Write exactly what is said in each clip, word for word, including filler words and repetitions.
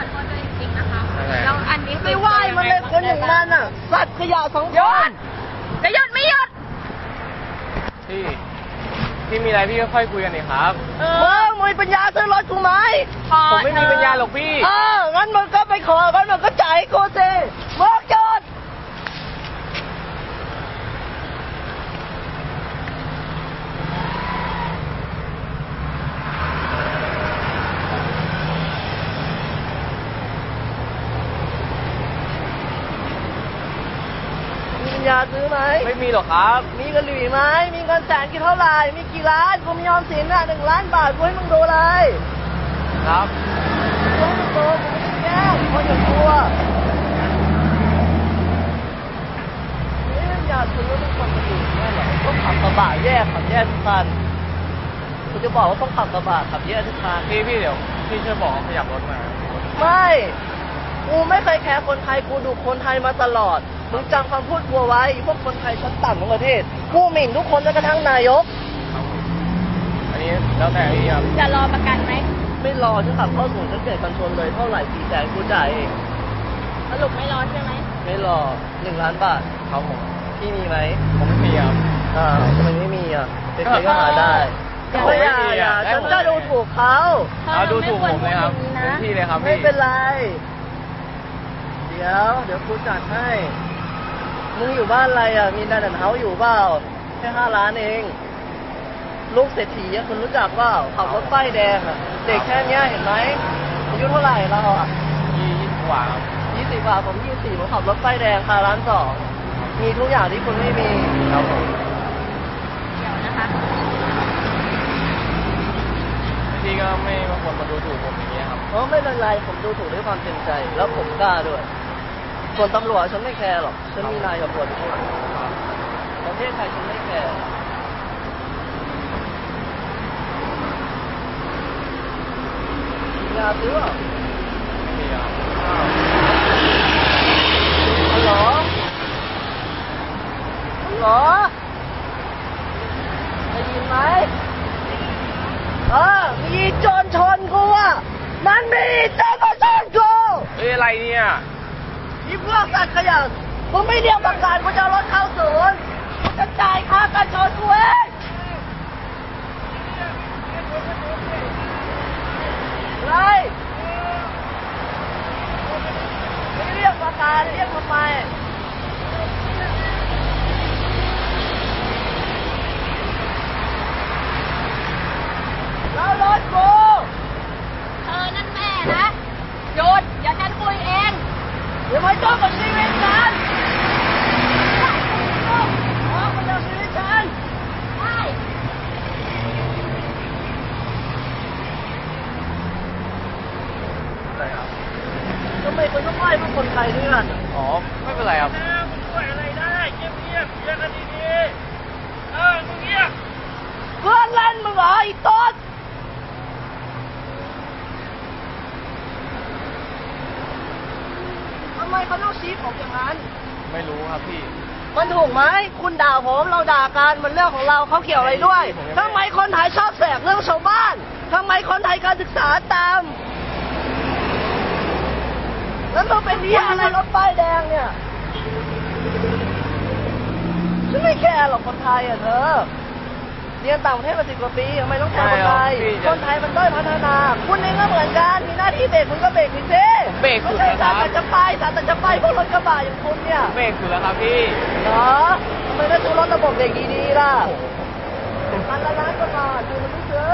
โทษด้วยจริงๆนะคะแล้แล้วอันนี้ไม่ไหวมันเลยคนอย่างมันอ่ะสัตว์ขยะสองคนจะหยุดไม่หยุดพี่พี่มีอะไรพี่ก็ค่อยคุยกันดิครับมึงมึงปัญญาซื้อรถกูไหมผมไม่มีปัญญาหรอกพี่เอองั้นมึงก็ไปของั้นมึงก็จ่ายกูสิมึงจอดยาซื้อไหมไม่มีหรอกครับมีกระหรี่ไหมมีเงินแสนกี่เท่าไหร่มีกี่ล้านกูมียอมสินอ่ะหนึ่งล้านบาทกูให้มึงดูเลยครับกูให้มึงดูกูไม่ได้แย่งคนอย่างกูอ่ะนี่มันยาซื้อมันคนกระหรี่แน่เหรอต้องขับกระบะแยกขับแยกทุกคันกูจะบอกว่าต้องขับกระบะขับแยกทุกคันพี่พี่เดี๋ยวพี่ช่วยบอกขยับรถมาไม่กูไม่เคยแคร์คนไทยกูดูคนไทยมาตลอดมึงจำคำพูดกูไว้พวกคนไทยชั้นต่ำของประเทศกูหมิ่นทุกคนแม้กระทั่งนายกอันนี้แล้วแต่พี่ครับจะรอประกันไหมไม่รอฉันขับเข้าศูนย์ฉันเกิดคอนโทรลเลยเท่าไหร่สี่แสนกูจ่ายเองสรุปไม่รอใช่ไหมไม่รอหนึ่งล้านบาทครับผมพี่มีไหมผมไม่มีครับอ่าทำไมไม่มีอ่ะไปใครก็หาได้ไม่ได้อ่ะฉันจะดูถูกเขาเอาดูถูกผมเลยครับเป็นพี่เลยครับไม่เป็นไรเดี๋ยวเดี๋ยวกูจัดให้มึงอยู่บ้านอะไรอ่ะมีดันดันเฮาอยู่เปล่าแค่ห้าล้านเองลูกเศรษฐีคุณรู้จักเปล่าขับรถป้ายแดงอ่ะเด็กแค่นี้เห็นไหมอายุเท่าไหร่เราอ่ะยี่สิบกว่าครับยี่สิบกว่าผมยี่สิบสี่ผมขับรถป้ายแดงคาร้านสองมีทุกอย่างที่คุณไม่มีครับผมเดี๋ยวนะคะพี่ก็ไม่มาคนมาดูถูกผมอย่างเงี้ยครับเออไม่เป็นไรผมดูถูกด้วยความเต็มใจแล้วผมกล้าด้วยส่วนตำรวจฉันไม่แคร์หรอกฉันมีนายตำรวจทุกคนประเทศไทยฉันไม่แคร์ยาซื้อเปล่าไม่มีครับฮัลโหลฮัลโหลได้ยินไหมเออมีโจรชนกูอ่ะมันมีโจรมาชนกูเฮ้ยอะไรเนี่ยนี่พวกสัตว์ขยะมึงไม่เรียกประกันกูจะรถเข้าศูนย์กูจะจ่ายค่าการชนกูเองไรไม่เรียกประกันเรียกทำไมแล้วรถกูเธอนั่นแม่นะหยุดอย่าฉันคุยเองอย่ามาจ้องกับชีวิตฉันออกมาจากชีวิตฉันใช่อะไรครับทำไมคุณต้องไล่พวกคนไทยด้วยกันอ๋อไม่เป็นไรครับมึงช่วยอะไรได้เงียบเงียบเงียบกันดีๆเออมึงเงียบเพื่อนเล่นมึงเหรออีต๊ดทำไมเขาต้องชี้ผมอย่างนั้นไม่รู้ครับพี่มันถูกไหมคุณด่าผมเราด่ากันมันเรื่องของเราเขาเกี่ยวอะไรด้วยทำไมคนไทยชอบแสกเรื่องชาวบ้านทำไมคนไทยการศึกษาต่ำแล้วเราเป็นที่อะไรรถป้ายแดงเนี่ยฉันไม่แคร์หรอกคนไทยอ่ะเธอเรียนต่างประเทศมาสิบกว่าปีทำไมต้องแคร์คนไทยคนไทยมันด้อยพัฒนาคุณเองก็เหมือนกันมีหน้าที่เบรกคุณก็เบรกสิเซ่เบรกไม่ใช่สารแต่จะไปสารแต่จะไปพวกรถกระบะอย่างคุณเนี่ยเบรกสุดแล้วครับพี่เหรอทำไมไม่ซื้อรถระบบเบรกดีๆล่ะพันละล้านกว่าบาทคุณไม่ซื้อ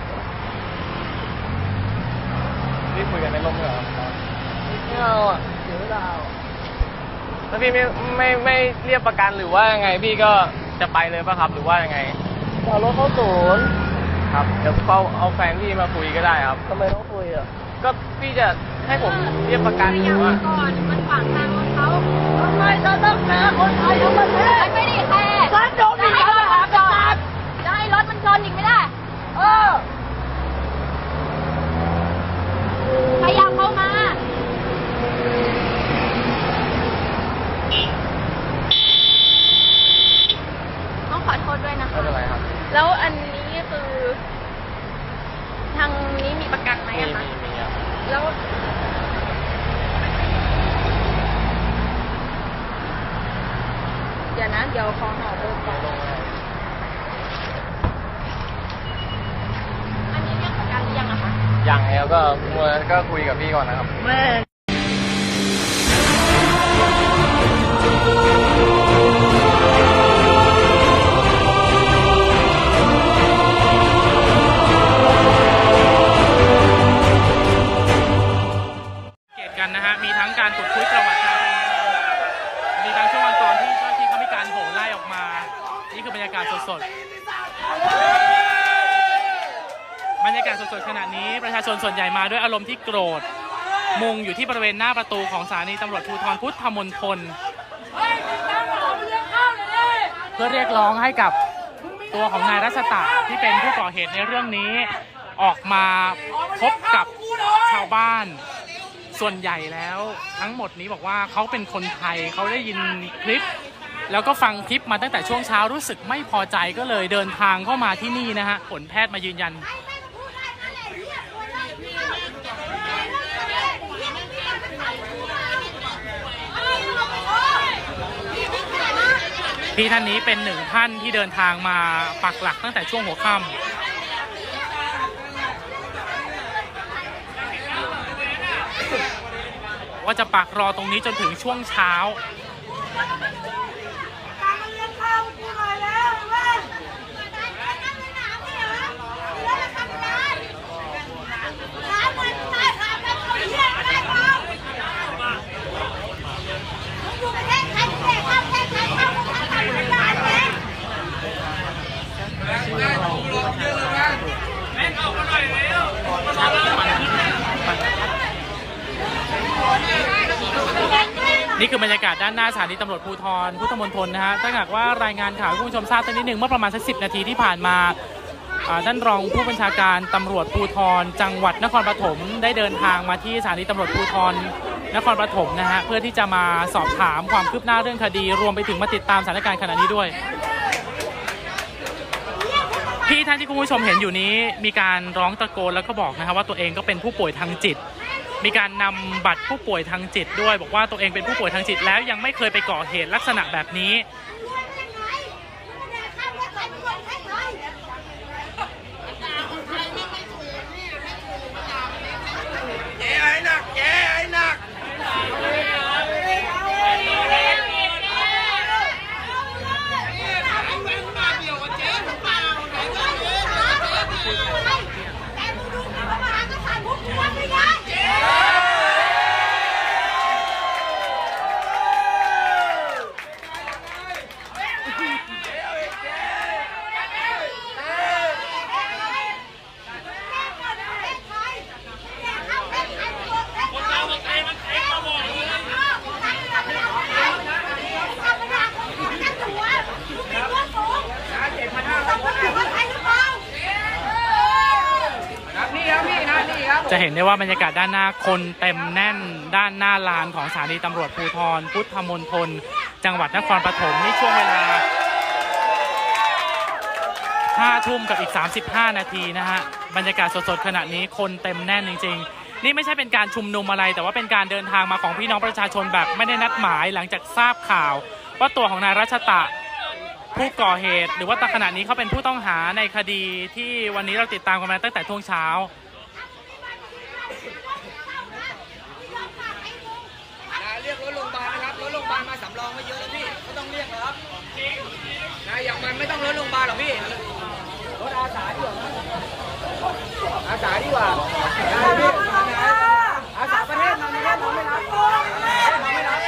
นี่คุยกันในร่มเหรอไม่เอาอ่ะเสียเวลาแล้วพี่ไม่ไม่ไม่เรียกประกันหรือว่าไงพี่ก็จะไปเลยป่ะครับหรือว่ายังไงเอารถเข้าศูนย์ครับเดี๋ยวเขาเอาแฟนพี่มาคุยก็ได้ครับทำไมต้องคุยอ่ะก็พี่จะให้ผมเรียกประกันหรือว่าก่อนมันขวางทางรถเขาทำไมจะต้องแคร์คนไทยทั้งประเทศไม่ได้แคร์ฉันโดนมีปัญหาจอดจะให้รถมันชนอีกไม่ได้เออพยายามเข้ามาต้องขอโทษด้วยนะคะไม่เป็นไรครับแล้วอันนี้คือทางนี้มีประกันไหมอะคะมีมีครับแล้วเดี๋ยวขอหอเบอร์ก่อนอันนี้เรียกประกันหรือยังอะคะยังแล้วก็มัวก็คุยกับพี่ก่อนนะครับแม่เกตกันนะฮะ มีทั้งการขุดคุยประวัติการมีทั้งช่วงตอนที่เจ้าหน้าที่เขามีการโห่ไล่ออกมา นี่คือบรรยากาศสดๆ บรรยากาศสดๆขณะนี้ประชาชนส่วนใหญ่มาด้วยอารมณ์ที่โกรธ มุงอยู่ที่บริเวณหน้าประตูของสถานีตำรวจภูธรพุทธมณฑลเพื่อเรียกร้องให้กับตัวของนายรัชตะที่เป็นผู้ก่อเหตุในเรื่องนี้ออกมาพบกับชาวบ้านส่วนใหญ่แล้วทั้งหมดนี้บอกว่าเขาเป็นคนไทยเขาได้ยินคลิปแล้วก็ฟังคลิปมาตั้งแต่ช่วงเช้ารู้สึกไม่พอใจก็เลยเดินทางเข้ามาที่นี่นะฮะผลแพทย์มายืนยันพี่ท่านนี้เป็นหนึ่งท่านที่เดินทางมาปักหลักตั้งแต่ช่วงหัวค่ำว่าจะปักรอตรงนี้จนถึงช่วงเช้านี่คือบรรยากาศด้านหน้าสถานีตำรวจภูธรพุทธมณฑลนะฮะถ้าหากว่ารายงานข่าวให้คุณผู้ชมทราบสักนิดหนึ่งเมื่อประมาณสักสิบนาทีที่ผ่านมาท่านรองผู้บัญชาการตำรวจภูธรจังหวัดนครปฐมได้เดินทางมาที่สถานีตำรวจภูธรนครปฐมนะฮะเพื่อที่จะมาสอบถามความคืบหน้าเรื่องคดีรวมไปถึงมาติดตามสถานการณ์ขณะนี้ด้วยพี่ท่านที่คุณผู้ชมเห็นอยู่นี้มีการร้องตะโกนแล้วก็บอกนะครับว่าตัวเองก็เป็นผู้ป่วยทางจิตมีการนำบัตรผู้ป่วยทางจิตด้วยบอกว่าตัวเองเป็นผู้ป่วยทางจิตแล้วยังไม่เคยไปก่อเหตุลักษณะแบบนี้เจ๊ไอ้หนักเจ๊ไอ้หนักจะเห็นได้ว่าบรรยากาศด้านหน้าคนเต็มแน่นด้านหน้าลานของสถานีตำรวจภูธรพุทธมณฑลจังหวัดนครปฐมนี่ช่วงเวลาห้าทุ่มกับอีกสามสิบห้านาทีนะฮะบรรยากาศสดๆขณะนี้คนเต็มแน่นจริงๆนี่ไม่ใช่เป็นการชุมนุมอะไรแต่ว่าเป็นการเดินทางมาของพี่น้องประชาชนแบบไม่ได้นัดหมายหลังจากทราบข่าวว่าตัวของนายรัชตะผู้ก่อเหตุหรือว่าตอนขณะนี้เขาเป็นผู้ต้องหาในคดีที่วันนี้เราติดตามกันมาตั้งแต่ช่วงเช้าเรียกรถโรงพยาบาลนะครับรถโรงพยาบาลมาสำรองมาเยอะแล้วพี่ก็ต้องเรียกครับนะอย่างมันไม่ต้องรถโรงพยาบาลหรอกพี่รถอาสาดีกว่าอาสาดีกว่าอาสาประเทศมันไม่ได้เราไม่รับไม่รับ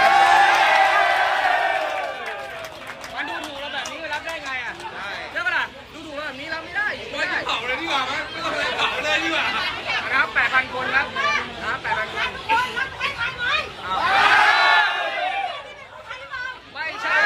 มันดูถูกเราแบบนี้รับได้ไงอ่ะใช่ปะล่ะดูถูกเราแบบนี้รับไม่ได้ไม่ต้องเผาเลยดีกว่าไหมไม่ต้องเผาเลยดีกว่านะครับแปดพันคนครับนะแปดพันคนไม่ใช่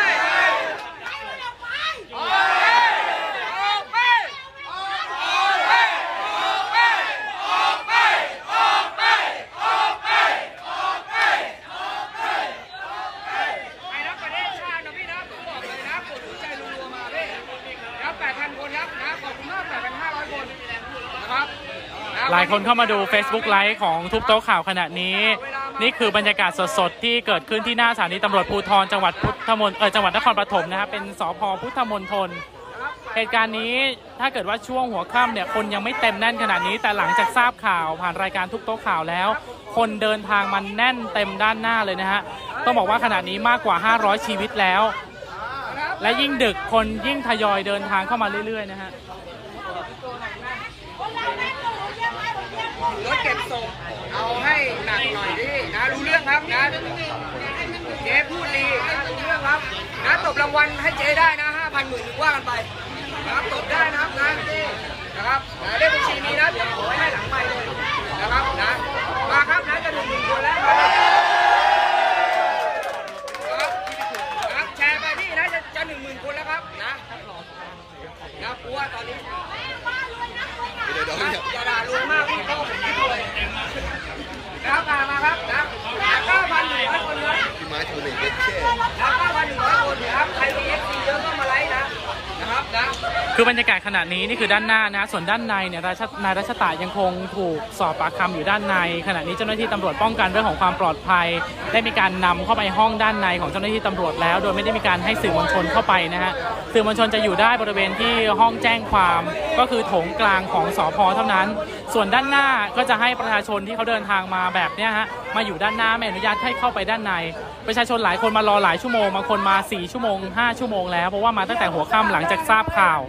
หลายคนเข้ามาดู Facebook ไลฟ์ของทุบโต๊ะข่าวขณะนี้นี่คือบรรยากาศสดๆที่เกิดขึ้นที่หน้าสถานีตำรวจภูธรจังหวัดพุทธมณฑลเออจังหวัดนครปฐมนะครับเป็นสภ.พุทธมณฑลเหตุการณ์นี้ถ้าเกิดว่าช่วงหัวค่ำเนี่ยคนยังไม่เต็มแน่นขนาดนี้แต่หลังจากทราบข่าวผ่านรายการทุกโต๊ะข่าวแล้วคนเดินทางมันแน่นเต็มด้านหน้าเลยนะฮะต้องบอกว่าขณะนี้มากกว่าห้าร้อยชีวิตแล้วและยิ่งดึกคนยิ่งทยอยเดินทางเข้ามาเรื่อยๆนะฮะรถเก็บศพเอาให้หนักหน่อยดินะรู้เรื่องครับนะเจ๊พูดดีนะรู้เรื่องครับนะตบรางวัลให้เจ๊ได้นะห้าพันหมื่นว่ากันไปนะครับตบได้นะครับนะนะครับเลขบัญชีนี้นะเดี๋ยวขอให้หลังไปเลยนะครับนะมาครับนะจะหนึ่งหมื่นคนแล้วครับแชร์ไปพี่นะจะจะหนึ่งหมื่นคนแล้วครับนะนะกลัวตอนนี้อย่าด่ารวยมากพี่เขาผมไม่รวยนะครับมามาครับนะเก้าพันหนึ่งร้อยคนเลยพี่ไม้โทรหนึ่งเด็ดแค่เก้าพันหนึ่งร้อยคนนะครับใครมีเอฟซีเยอะก็มาไลฟ์นะนะครับนะคือบรรยากาศขณะนี้นี่คือด้านหน้านะส่วนด้านในเนี่ยนายรัชตะยังคงถูกสอบปากคำอยู่ด้านในขณะนี้เจ้าหน้าที่ตำรวจป้องกันเรื่องของความปลอดภัยได้มีการนำเข้าไปห้องด้านในของเจ้าหน้าที่ตำรวจแล้วโดยไม่ได้มีการให้สื่อมวลชนเข้าไปนะฮะสื่อมวลชนจะอยู่ได้บริเวณที่ห้องแจ้งความก็คือโถงกลางของสภ.เท่านั้นส่วนด้านหน้าก็จะให้ประชาชนที่เขาเดินทางมาแบบเนี้ยฮะมาอยู่ด้านหน้าไม่อนุญาตให้เข้าไปด้านในประชาชนหลายคนมารอหลายชั่วโมงบางคนมาสี่ชั่วโมงห้าชั่วโมงแล้วเพราะว่ามาตั้งแต่หัวค่ำหลังจากทราบข่าว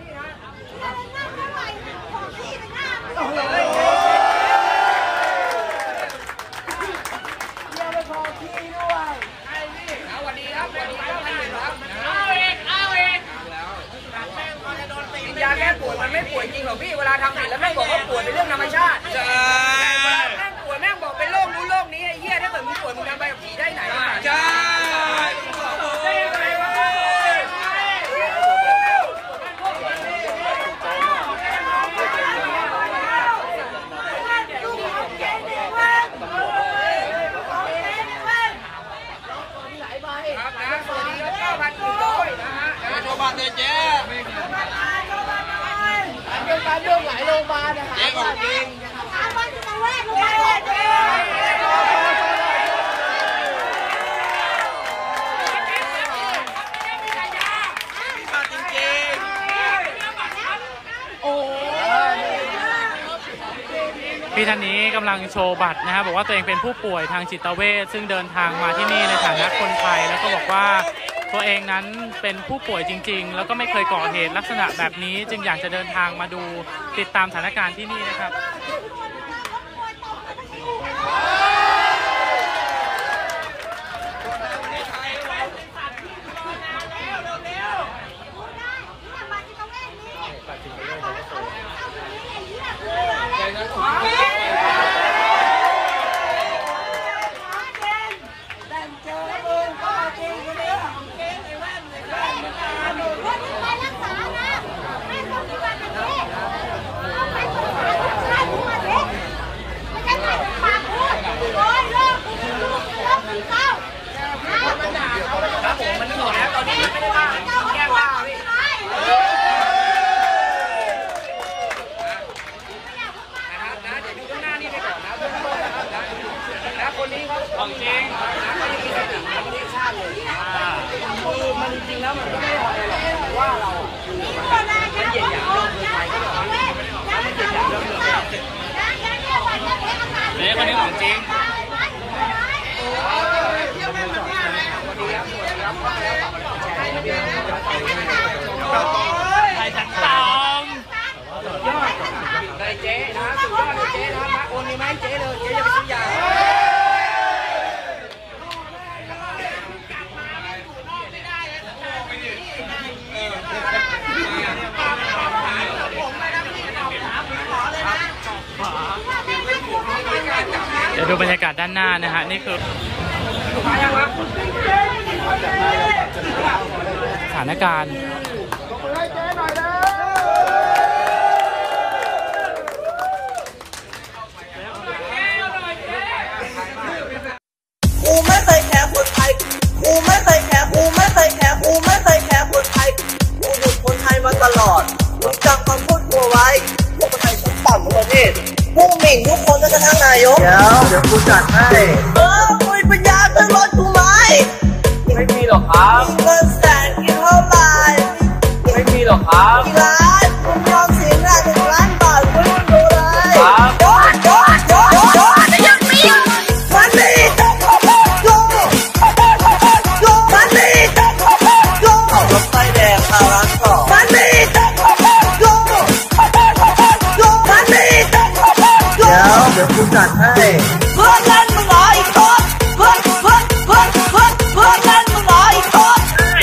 ยาแก้ปวดมันไม่ป่วยจริงหรอกพี่เวลาทำผิดแล้วแม่งบอกว่าป่วยเป็นเรื่องธรรมชาติใช่เวลาแม่งป่วยแม่งบอกเป็นโรคนู้นโรคนี้ไอ้เหี้ยถ้าเกิดมึงป่วยมึงทำใบขับขี่ได้ไหนใช่การเรื่องหลายโรงพยาบาลนะคะเจ๊ของจริงถามว่าที่มาแวะโรงพยาบาลเลยเจ๊พี่ท่านนี้กำลังโชว์บัตรนะครับบอกว่าตัวเองเป็นผู้ป่วยทางจิตเวชซึ่งเดินทางมาที่นี่ในฐานะคนไทยแล้วก็บอกว่าตัวเองนั้นเป็นผู้ป่วยจริงๆแล้วก็ไม่เคยก่อเหตุลักษณะแบบนี้จึงอยากจะเดินทางมาดูติดตามสถานการณ์ที่นี่นะครับนี่คนนี้ของจริงไทยจันตองยอดได้เจ๊นะสุดยอดเลยเจ๊นะมาโอนนี่ไหมเจ๊เลยเจ๊จะไปซื้อยาเดี๋ยวดูบรรยากาศด้านหน้านะฮะนี่คือสถานการณ์กูไม่เคยแคร์คนไทยกูไม่เคยแคร์กูไม่เคยแคร์กูไม่เคยแคร์คนไทยกูอยู่คนไทยมาตลอดมึงจำคำพูดกูไว้พวกคนไทยชั้นต่ำของประเทศผู้หมิ่นทุกคนจนกระทั่งนายกเดี๋ยวเดี๋ยวกูจัดให้รถกูไหมไม่มีหรอกครับเงินแสนกินเท่าไหร่ไม่มีหรอกครับกี่ล้านคุณยอมเสียงานหนึ่งล้านบาทคุณไม่รู้เลยครับโดนโดนโดนโดนยังไม่หยุดมันนี่โยโยมันนี่โยรถไฟแดงพาร้านต่อมันนี่โยโยมันนี่เดี๋ยวเดี๋ยวกูจัดให้เพื่อนเล่นมึงเหรออีกคนเพื่อนเพื่อนเพื่อนเพื่อนเพื่อนเล่นมึงเหรออีกคน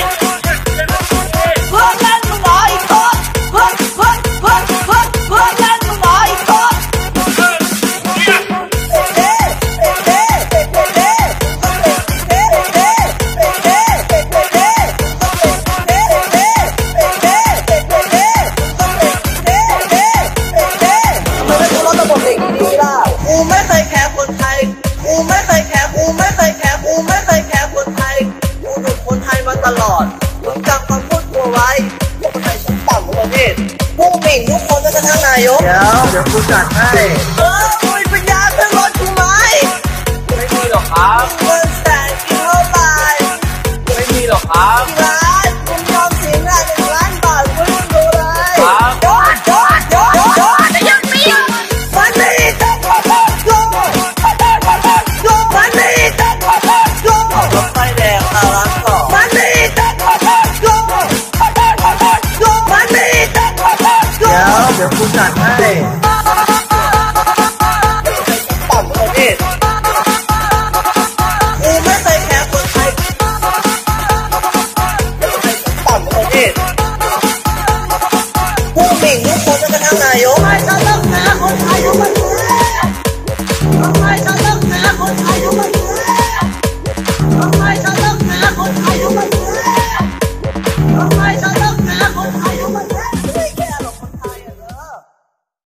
เพื่อนเล่นมึงเหรออีกคนเพื่อนเพื่อนเพื่อนเพื่อนเพื่อนเล่นมึงเหรออีกคนกูไม่เคยแคร์คนไทยกูไม่เคยแคร์กูไม่เคยแคร์กูไม่เคยแคร์คนไทยกูดูคนไทยมาตลอดมึงจำคำพูดกูไว้คนไทยชั้นต่ำของประเทศผู้หมิ่นทุกคนจนกระทั่งนายกเดี๋ยวเดี๋ยวกูจัดให้เออมึงปัญญาขึ้นรถกูไหมไม่มีหรอกครับเงินแสนกินเท่าไหร่ไม่มีหรอกครับกี่ล้านคุณยอมเสียงานหนึ่งล้านบาทคุณไม่รู้เลยครับโดนโดนโดนโดนยังไม่หยุดมันนี่โยโยมันนี่โยรถไฟแดงพาร้านต่อมันนี่โยโยมันนี่เดี๋ยวเดี๋ยวกูจัดให้ต่ำประเทศกูไม่เคยแคร์คนไทยต่ำประเทศผู้หมิ่นทุกคนจนกระทั่งนายกทำไมฉันต้องแคร์คนไทยทุกประเทศทำไมฉันต้องแคร์คนไทยทุกประเทศทำไมฉันต้องแคร์คนไทยทุกประเทศ